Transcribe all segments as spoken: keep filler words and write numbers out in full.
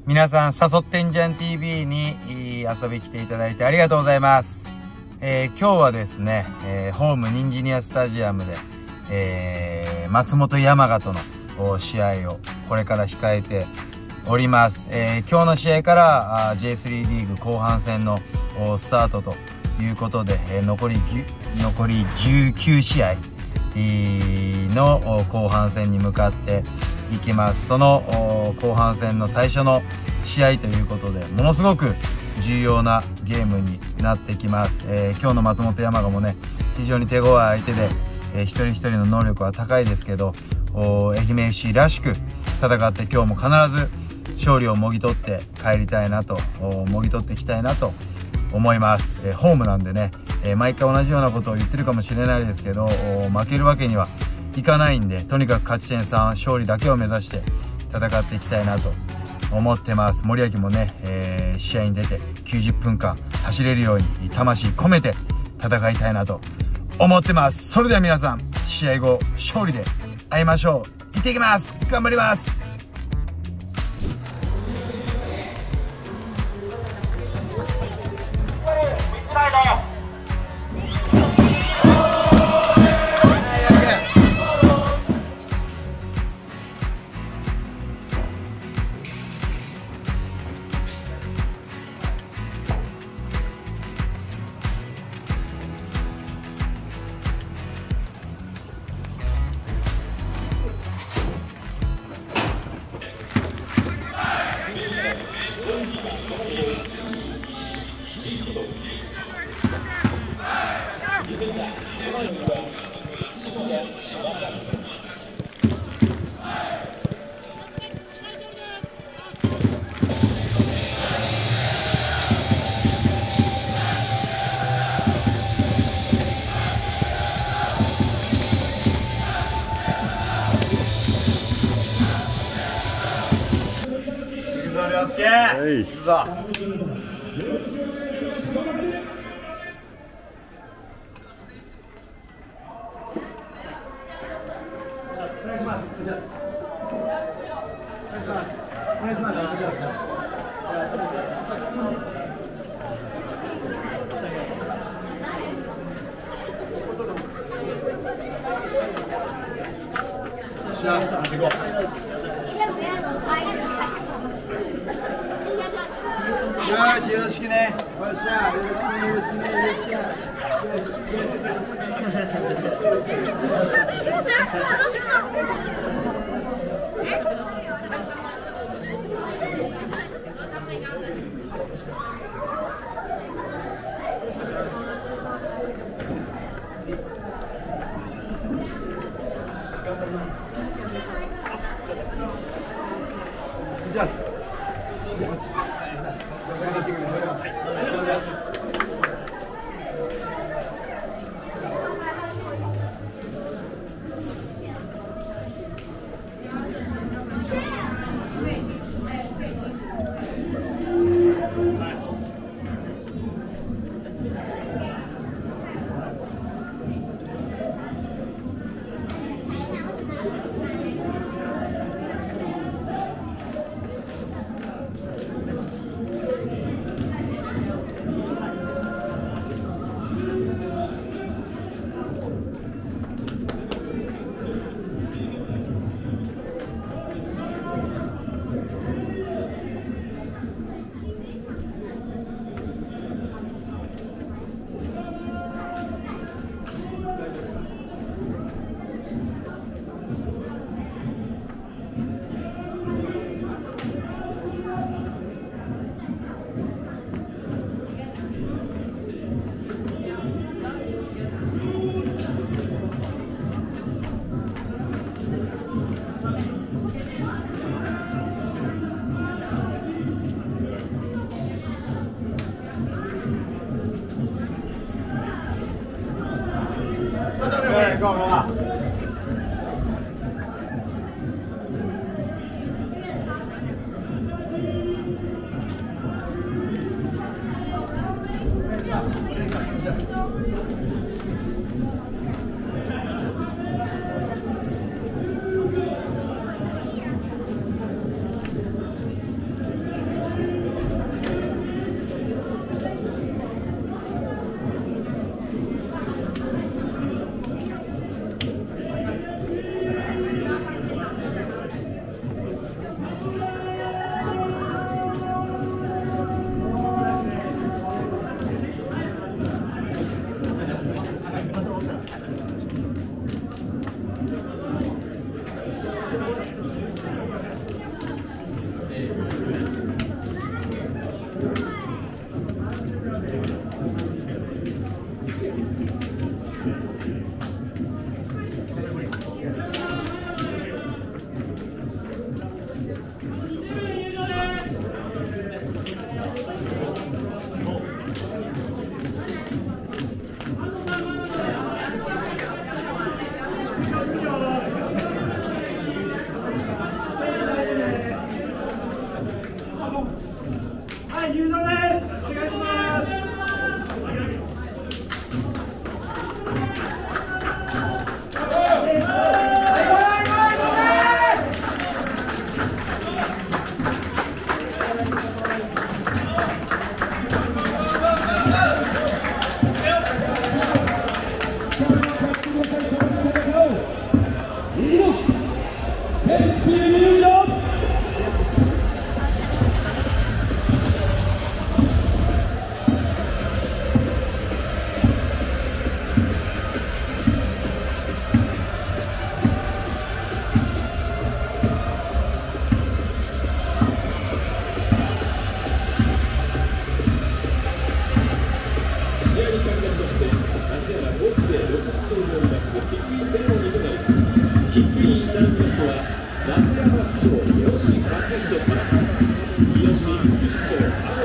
皆さん、誘ってんじゃん ティーブイ に遊び来ていただいてありがとうございます。えー、今日はですね、えー、ホームニンジニアスタジアムで、えー、松本山雅との試合をこれから控えております。えー、今日の試合からあ ジェイスリー リーグ後半戦のスタートということで、えー、残り残りじゅうきゅうしあいの後半戦に向かっていきます。その後半戦の最初の試合ということで、ものすごく重要なゲームになってきます。えー、今日の松本山雅もね、非常に手強い相手で、えー、一人一人の能力は高いですけど、愛媛 エフシー らしく戦って今日も必ず勝利をもぎ取って帰りたいなと、もぎ取っていきたいなと思います。えー、ホームなんでね、えー、毎回同じようなことを言ってるかもしれないですけど、負けるわけにはいかないんで、とにかく勝ち点さん勝利だけを目指して戦っていきたいなと思ってます。森脇もね、えー、試合に出てきゅうじゅっぷんかん走れるように魂込めて戦いたいなと思ってます。それでは皆さん、試合後勝利で会いましょう。行ってきます。頑張ります。 はい、行くぞ。お願いします。お願いします。お願いします。しゃあ、行こう。よし、よろしくね。よっしゃ、よろしくね、よろしくね、よろしくね。じゃあ。go, go, go.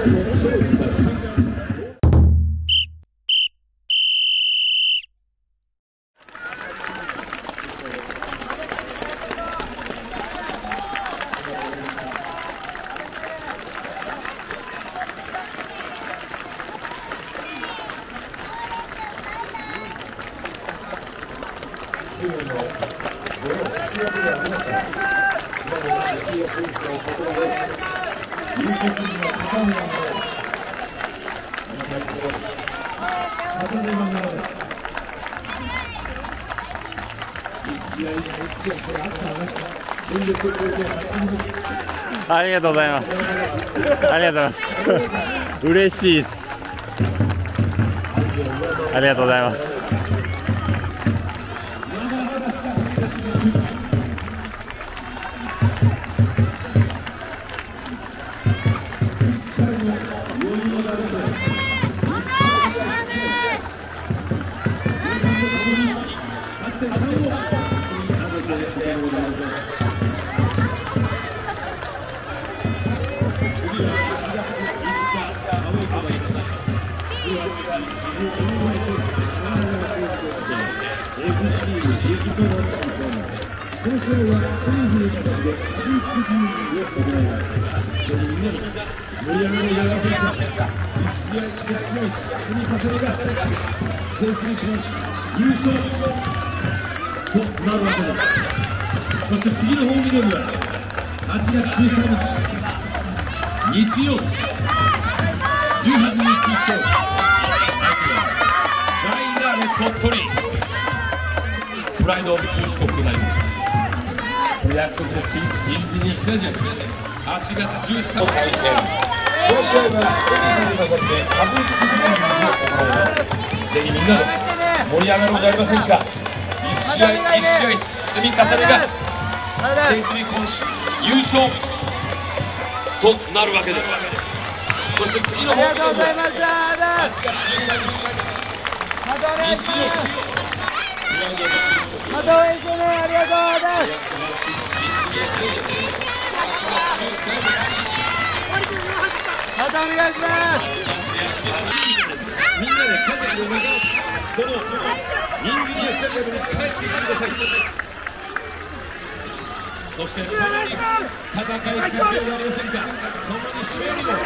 ありがとうございます。ありがとうございます。嬉しいです。ありがとうございます。 そして次のホームゲームははちがつじゅうさんにち日曜じゅうはちにちキックオフ、相手はガイナーレ鳥取プライドオブ中四国となります。約束の地ジンジニアスタジアムはちがつじゅうさんにちの対戦、この試合はエリーに出されてパブリックビューイングを行います。ぜひみんなで盛り上がろうじゃありませんか。一試合一試合積み重ねがセンスリー今週優勝となるわけです。そして次のホームゲームははちがつじゅうさんにち日曜また応援してね。ありがとうございます。またお願いします。 みんなで家族を願うこのニンジニアスタジアムに帰ってきてください。そして共に戦い続けるではありませんか。共に締めるも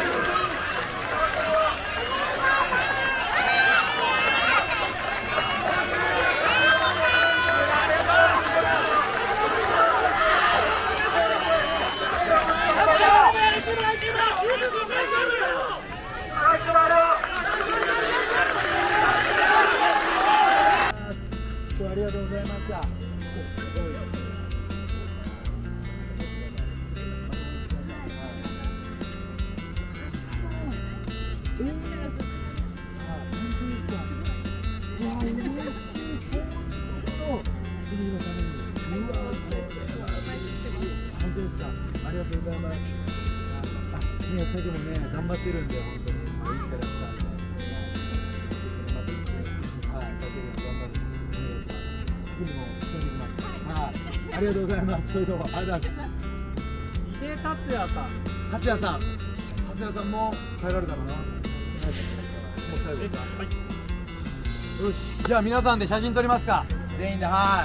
ありがとうございました。ありがとうございます。ね、僕もね、頑張ってるんで、本当に。いいキャラクター。はい、だけど頑張る。次も一緒に行きます。はい、ありがとうございます。それでは、ありがとうございます。井出達也さん。達也さん。達也さんも帰られたかな。もう最後ですか。はい。よし、じゃあ、皆さんで写真撮りますか。全員で、はい。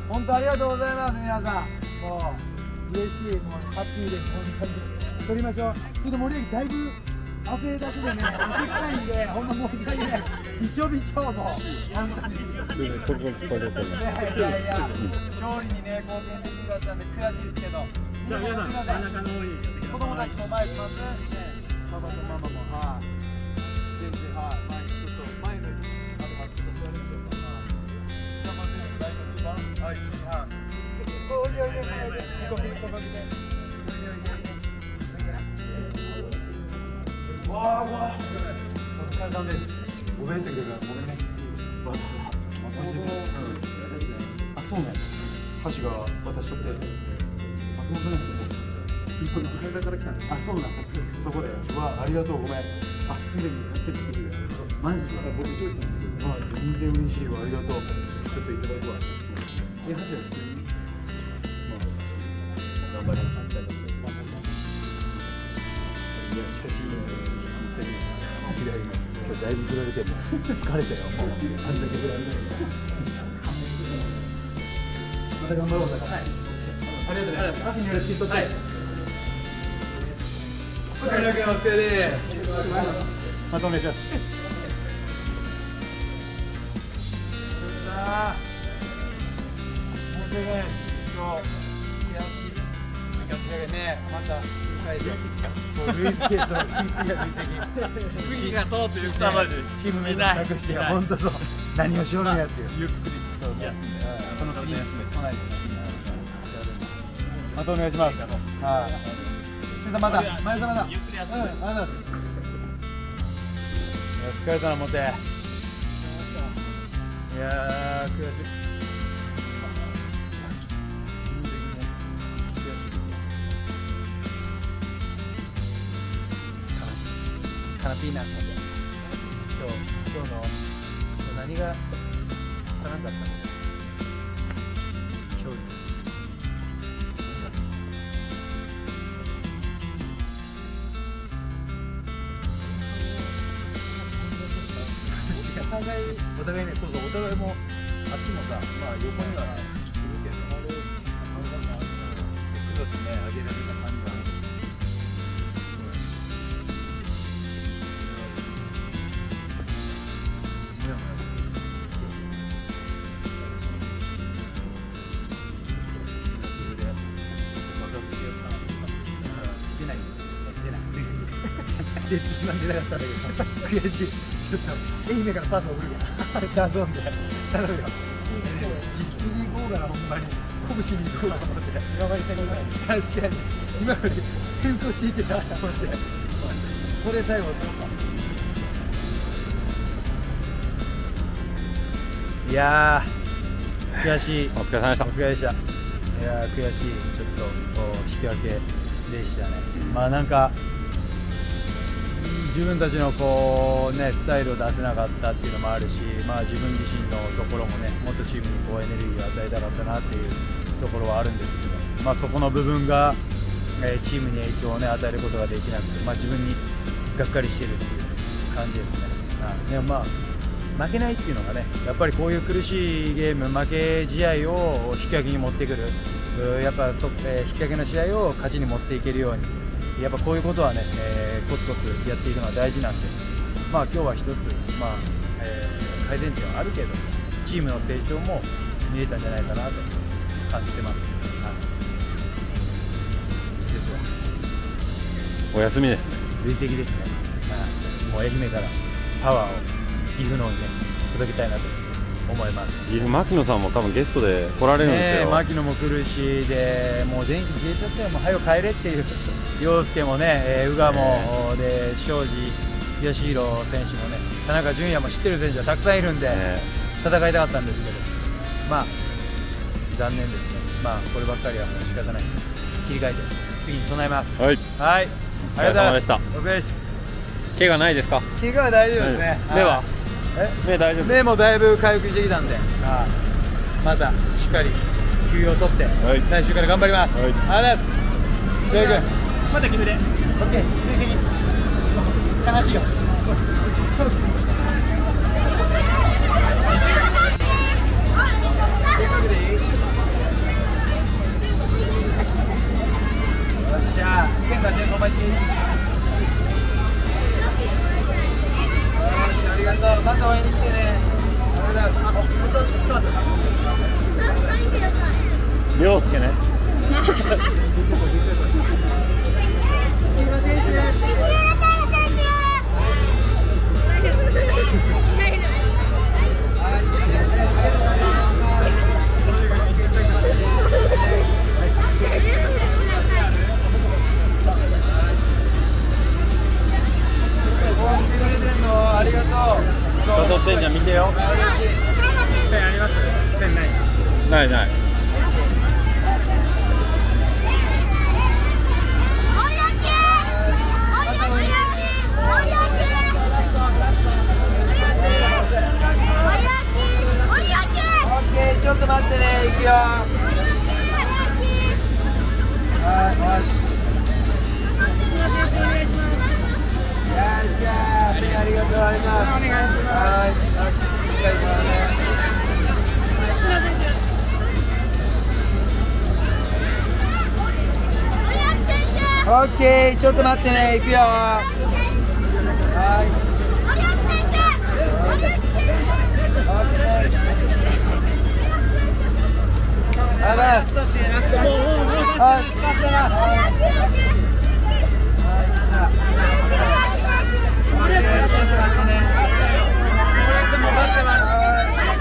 本当ありがとうございます、皆さん。もう嬉しい、もうハッピーです、本当に。撮りましょう。ちょっと森脇だいぶ汗だけでね、汗臭いんで、ほんま申し訳ない。びちょびちょもう、本当に。いやいやいや、勝利にね、貢献できるかったんで悔しいですけど。じゃあ皆さん、真ん中の方に子供たちも前にしますね。パパとママも、はい。全然、はい。前にちょっと、前の、あとはちょっと座るんですよ。下まで大丈夫か。はい、はい。おいでおいでおいで、ここここで。わあわあ。お疲れ様です。ごめんってくれるからごめんね。わざわざ。松本の。あ、そうね。箸が私とって松本なんですよね。この階段から来たんです。あ、そうなん。そこで。わあ、ありがとうごめん。あ、テレビやってるって言ってくれる。マジで。僕チョイスなんですけど。まあ全然嬉しいわ。ありがとう。ちょっといただくわ。え、箸は普通に。頑張ります。 し、今日だいぶ振られても疲れたよ、もう。あんだけ振られて。また頑張ろうだから。はい。ありがとうございます。足によろしくとって。こちらの件お疲れです。またお願いします。さあ。申し訳ない。今日。ね、また累積がそう累積と累積が累積次がとうという二までチームメイトなくして本当そう何をしようのやっていうゆっくりそう休んでその次に備えてまたお願いします。はい。また前様だ。ゆっくり休んで。ありがとうございます。疲れたなモテ。いやー悔しい。カナピーナッツで今日今日の何が足らんかったの？勝利。お互いお互いね、そうそうお互いもあっちもさ、まあ横にはするけど、あれクロスね上げられた感じが。一番出なかったんだけど悔しい。ちょっと愛媛からパスを送るからダゾーンで頼むよ。実に行こうかな、ほんまに拳に行こうかと思って頑張りたい。確かに今より変装していってたと思ってこれ最後いやー悔しい。 お疲れ様でした。 お疲れでした。いやー悔しい。ちょっと引き分けでしたね。まあなんか自分たちのこう、ね、スタイルを出せなかったっていうのもあるし、まあ、自分自身のところもねもっとチームにこうエネルギーを与えたかったなっていうところはあるんですけど、まあ、そこの部分が、えー、チームに影響を、ね、与えることができなくて、まあ、自分にがっかりしているっていう感じですね。あでもまあ負けないっていうのがねやっぱりこういう苦しいゲーム負け試合を引き分けに持ってくるやっぱそ、えー、引き分けの試合を勝ちに持っていけるようにやっぱこういうことはね、えー、コツコツやっていくのは大事なんで、まあ今日は一つ、まあえー、改善点はあるけどチームの成長も見れたんじゃないかなと感じてます。はい、季節はお休みですね。 累積ですね。まあ、もう愛媛からパワーを岐阜の方にね届けたいなと思います。 岐阜牧野さんも多分ゲストで来られるんですよ。 ね、牧野も来るしでもう電気消えちゃったよ。もう早く帰れっていう。陽介もね、えー、宇賀も、えー、で庄司義弘選手もね田中純也も知ってる選手はたくさんいるんで、えー、戦いたかったんですけどまあ残念ですね。まあこればっかりはもう仕方ない。切り替えて次に備えます。 はい、 はい、 ありがとうございました。 お疲れ様です。 怪我ないですか？ 怪我は大丈夫ですね。 目はえ目大丈夫？ 目もだいぶ回復してきたんであまたしっかり休養を取って、はい、来週から頑張ります。はい、ありがとうございます。ジョイ君また決めて。オッケー。悲しいよ。よっしゃ。健太先生お待ち。ありがとう。また応援に来てね。ありがとうございます。 涼介ね。 ありがとう。 ちょっとしてんじゃん見てよ。 ペンあります？ペンない。 ないない。 ちょっと待ってね、行くよ。はい、よし。 オッケー、ちょっと待ってね、行くよ。はい。 森脇選手。森脇選手。 オッケー。ありがとうございます。はい。森脇さん、ちょっと待ってね。森脇さんも待ってます。